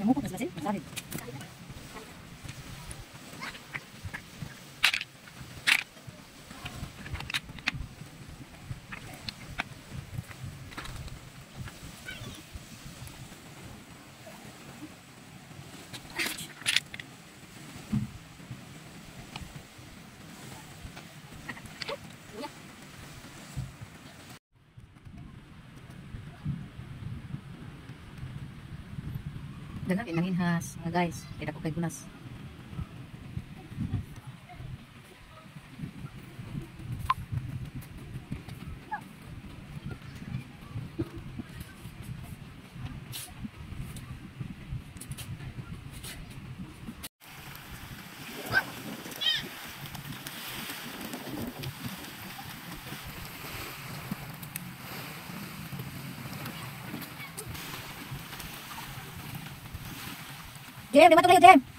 Namukot na sila sila. Masahin. Dagan kay nanginhas, mga guys. Kaya ako kay gunas. Jem, di ba ito kayo, Jem?